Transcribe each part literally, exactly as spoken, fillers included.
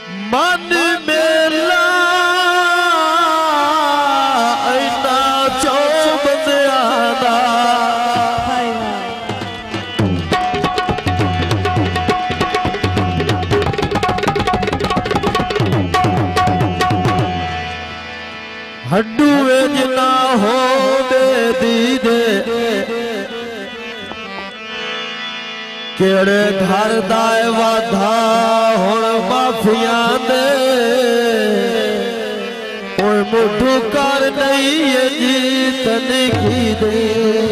من میلا اینا چوب زیادہ ہڈو جنا ہو دے دی دے کیڑے گھر دائے وادھا ہون مافیاں دے اوہ مٹھو کر نہیں یہ جیتنے کی دے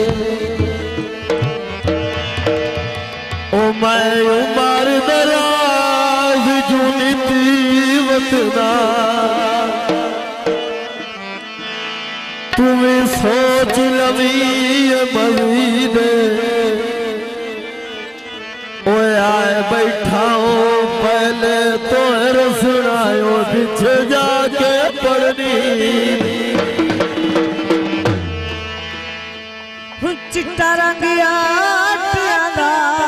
او میں عمر دراز جونی تی وطنا تمہیں سوچ لوی مزید اوے آئے بیٹھاؤں پہلے تو رسنائیوں بچھے جا کے پڑھنی چٹا رنگیا ٹیانا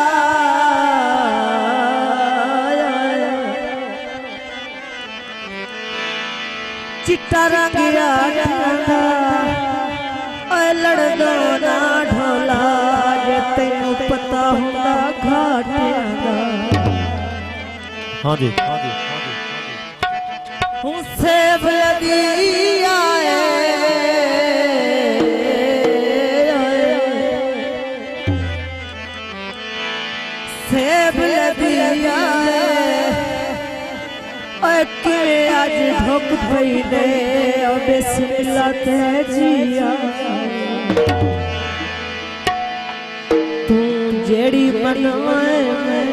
چٹا رنگیا ٹیانا اے لڑدو نا ڈھولا جے تینوں پتا ہوندا گھاٹیاں دا ہاں جی ہوں سیب لگی آئے سیب لگی آئے اے کہ آج ڈھوک بھئی دے اور بسم اللہ تے جیا تم جیڑی منوائے میں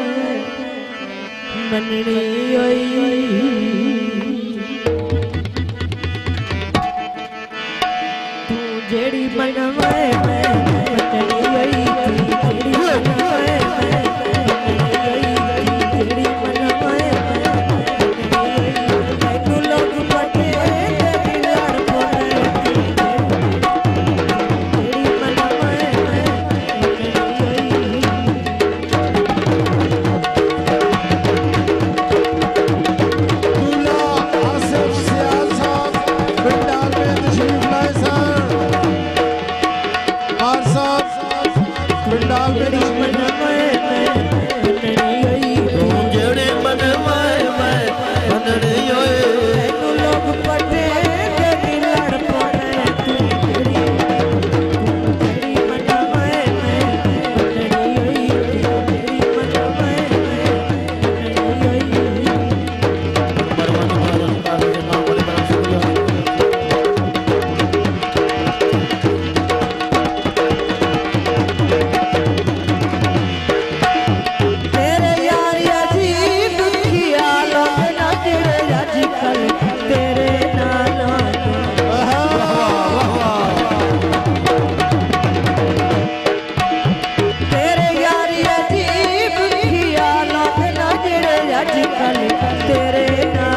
مننی ہوئی تم جیڑی منوائے میں مننی ہوئی جیڑی منوائے میں تیرے